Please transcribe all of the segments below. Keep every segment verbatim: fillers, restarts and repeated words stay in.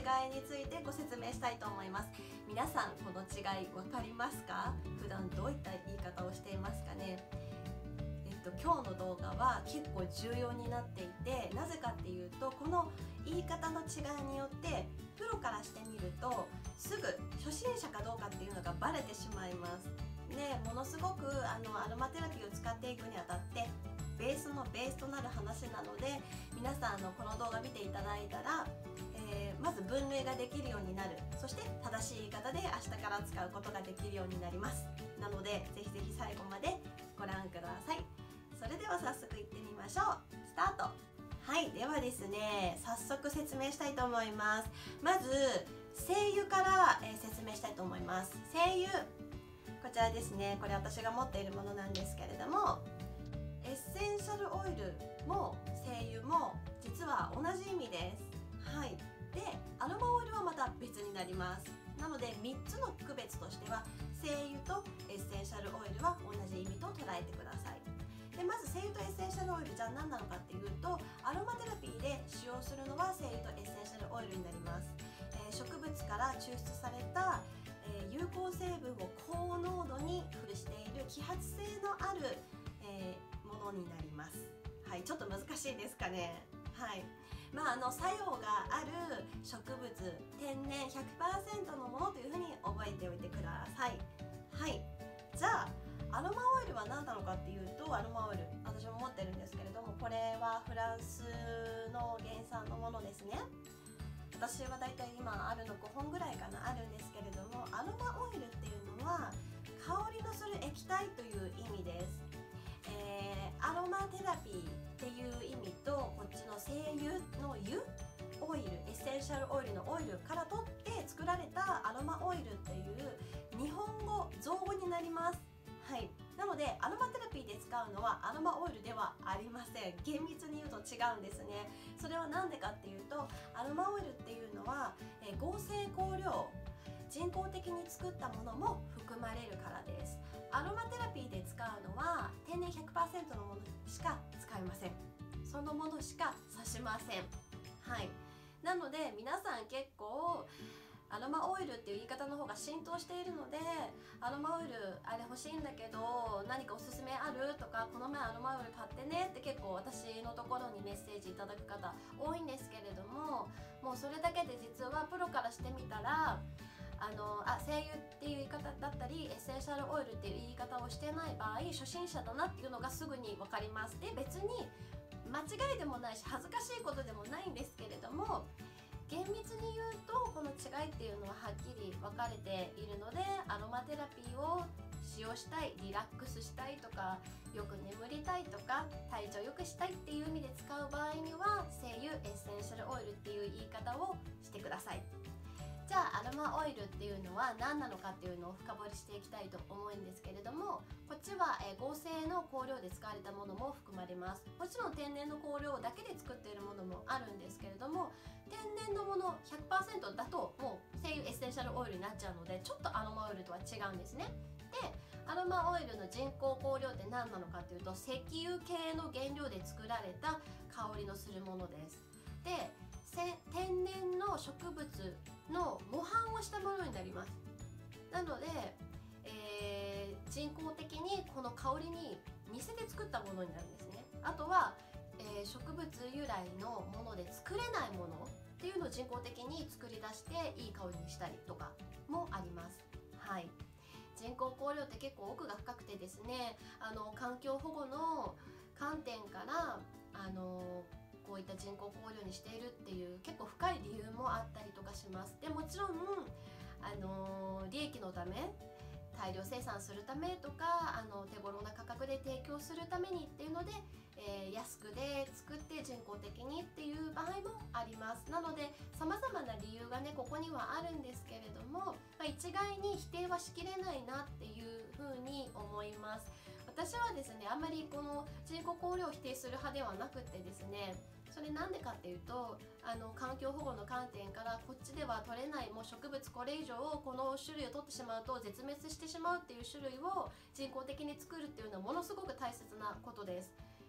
違いについてご説明したいと思います。皆さんこの違い分かりますか？普段どういった言い方をしていますかね？えっと、今日の動画は結構重要になっていて、なぜかっていうとこの言い方の違いによってプロからしてみるとすぐ初心者かどうかっていうのがバレてしまいます。でものすごくあのアロマテラピーを使っていくにあたってベースのベースとなる話なので、皆さんあのこの動画見ていただいたら、えー、まず分類ができるようになる、そして正しい言い方で明日から使うことができるようになります。なのでぜひぜひ最後までご覧ください。それでは早速いってみましょう。スタート。はい、ではですね、早速説明したいと思います。まず精油から、えー、説明したいと思います。精油、こちらですね。これ私が持っているものなんですけれども、エッセンシャルオイルも精油も実は同じ意味です。はい。で、アロマオイルはまた別になります。なのでみっつの区別としては、精油とエッセンシャルオイルは同じ意味と捉えてください。で、まず精油とエッセンシャルオイル、じゃあ何なのかっていうと、アロマテラピーで使用するのは精油とエッセンシャルオイルになります。えー、植物から抽出された、えー、有効成分を高濃度に付している揮発性のある、えーものになります。はい、ちょっと難しいですかね。はい、まああの作用がある植物、天然 ひゃくパーセント のものというふうに覚えておいてください。はい、じゃあアロマオイルは何なのかっていうと、アロマオイル私も持ってるんですけれども、これはフランスの原産のものですね。私はだいたい今あるのごほんぐらいかな、あるんですけれども、アロマオイルっていうのは香りのする液体という意味です。えー、アロマテラピーっていう意味と、こっちの精油の油オイル、エッセンシャルオイルのオイルから取って作られたアロマオイルっていう日本語造語になります。はい、なのでアロマテラピーで使うのはアロマオイルではありません。厳密に言うと違うんですね。それは何でかっていうと、アロマオイルっていうのは、えー、合成香料、人工的に作ったものも含まれるからです。アロマテラピーで使うのは天然 ひゃくパーセント のものしか使いません。そのものしか指しません。はい、なので皆さん結構アロマオイルっていう言い方の方が浸透しているので、アロマオイルあれ欲しいんだけど何かおすすめあるとか、この前アロマオイル買ってねって結構私のところにメッセージいただく方多いんですけれども、もうそれだけで実はプロからしてみたら、あのあ精油っていう言い方だったりエッセンシャルオイルっていう言い方をしてない場合、初心者だなっていうのがすぐに分かります。で、別に間違いでもないし恥ずかしいことでもないんですけれども、厳密に言うとこの違いっていうのははっきり分かれているので、アロマテラピーを使用したい、リラックスしたいとか、よく眠りたいとか、体調良くしたいっていう意味で使う場合には精油、エッセンシャルオイルっていう言い方をしてください。じゃあアロマオイルっていうのは何なのかっていうのを深掘りしていきたいと思うんですけれども、こっちは、えー、合成の香料で使われたものも含まれます。もちろん天然の香料だけで作っているものもあるんですけれども、天然のもの ひゃくパーセント だともう精油エッセンシャルオイルになっちゃうので、ちょっとアロマオイルとは違うんですね。で、アロマオイルの人工香料って何なのかっていうと、石油系の原料で作られた香りのするものです。で、天然の植物の模範をしたものになります。なので、えー、人工的にこの香りに似せて作ったものになるんですね。あとは、えー、植物由来のもので作れないものっていうのを人工的に作り出していい香りにしたりとかもあります。はい、人工香料って結構奥が深くてですね、あの環境保護の観点からあのこういった人工香料にしているっていう結構深い理由もあったりとかします。でもちろん、あのー、利益のため、大量生産するためとか、あの手頃な価格で提供するためにっていうので、えー、安くで作って人工的にっていう場合もあります。なので様々な理由がねここにはあるんですけれども、まあ、一概に否定はしきれないなっていうふうに思います。私はですね、あんまりこの人工香料を否定する派ではなくてですね、それなんでかっていうと、あの環境保護の観点からこっちでは取れない、もう植物これ以上この種類を取ってしまうと絶滅してしまうっていう種類を人工的に作るっていうのはものすごく大切なことです。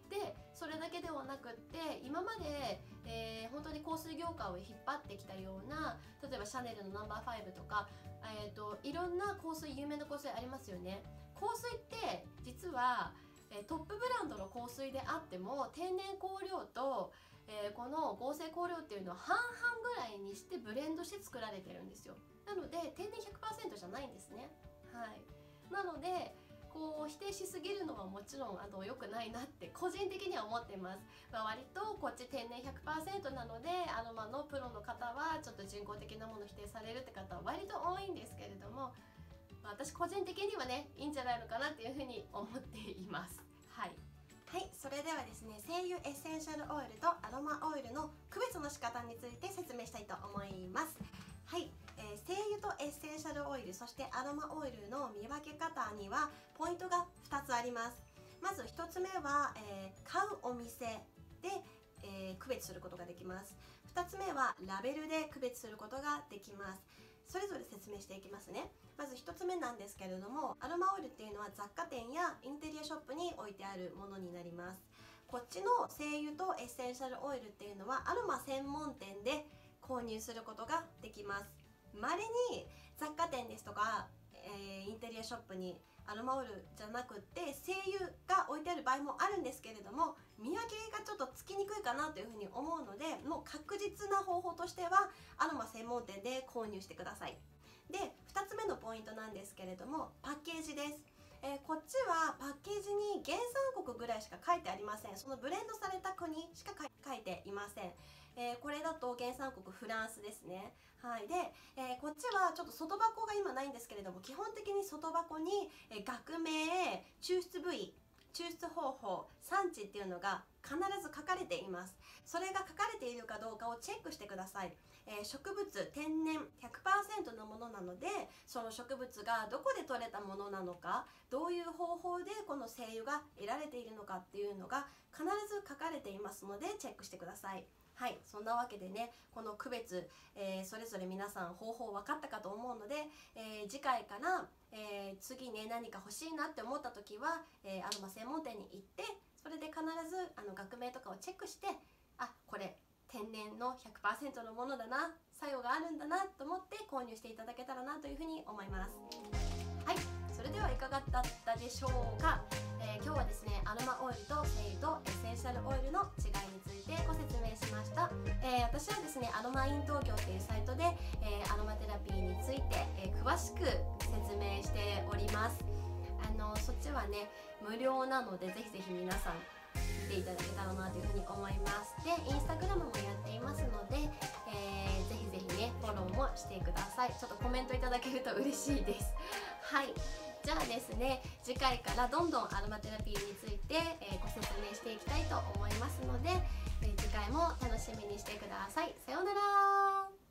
でそれだけではなくって今まで、えー、本当に香水業界を引っ張ってきたような、例えばシャネルのナンバーファイブとか、えー、といろんな香水、有名な香水ありますよね。香水って実は、えー、トップブランドの香水であっても天然香料と、えー、この合成香料っていうのは半々ぐらいにしてブレンドして作られてるんですよ。なので天然 ひゃくパーセント じゃないんですね。はい、なのでこう否定しすぎるのはもちろんあの良くないなって個人的には思っています。まあ、割とこっち天然 ひゃくパーセント なのでアロマのプロの方はちょっと人工的なものを否定されるって方は割と多いんですけれども、まあ、私個人的にはねいいんじゃないのかなっていうふうに思っています。はい、はい、それではですね、精油エッセンシャルオイルとアロマオイルの区別の仕方について説明したいと思います。はい、えー、精油とエッセンシャルオイル、そしてアロマオイルの見分け方にはポイントがふたつあります。まずひとつめは、えー、買うお店で、えー、区別することができます。ふたつめはラベルで区別することができます。それぞれ説明していきますね。まずひとつめなんですけれども、アロマオイルっていうのは雑貨店やインテリアショップに置いてあるものになります。こっちの精油とエッセンシャルオイルっていうのはアロマ専門店で購入することができます。稀に雑貨店ですとか、えー、インテリアショップにアロマオイルじゃなくって精油が置いてある場合もあるんですけれども、見分けがちょっとつきにくいかなというふうに思うので、もう確実な方法としてはアロマ専門店で購入してください。でふたつめのポイントなんですけれども、パッケージです。えー、こっちはパッケージに原産国ぐらいしか書いてありません。そのブレンドされた国しか書いていません。えー、これだと原産国フランスですね。はい、で、えー、こっちはちょっと外箱が今ないんですけれども、基本的に外箱に、えー、学名、抽出部位、抽出方法、産地っていうのが必ず書かれています。それが書かれているかどうかをチェックしてください。えー、植物、天然 ひゃくパーセント のものなので、その植物がどこで採れたものなのか、どういう方法でこの精油が得られているのかっていうのが必ず書かれていますのでチェックしてください。はい、そんなわけでね、この区別、えー、それぞれ皆さん方法分かったかと思うので、えー、次回から、えー、次ね何か欲しいなって思った時は、えー、アロマ専門店に行って、それで必ずあの学名とかをチェックして、あ、これ天然の ひゃくパーセント のものだな、作用があるんだなと思って購入していただけたらなというふうに思います。はい、それではいかがだったでしょうか。えー、今日はですね、アロマオイルと精油とエッセンシャルオイルの違いについてご説明しました。えー、私はですね、アロマイン東京っていうサイトで、えー、アロマテラピーについて、えー、詳しく説明しております。あのそっちはね無料なので、ぜひぜひ皆さん見ていただけたらなというふうに思います。で、インスタグラムもやっていますので、えー、ぜひぜひねフォローもしてください。ちょっとコメントいただけると嬉しいです。はい、じゃあですね、次回からどんどんアロマテラピーについて、えー、ご説明していきたいと思いますので、えー、次回も楽しみにしてください。さようなら。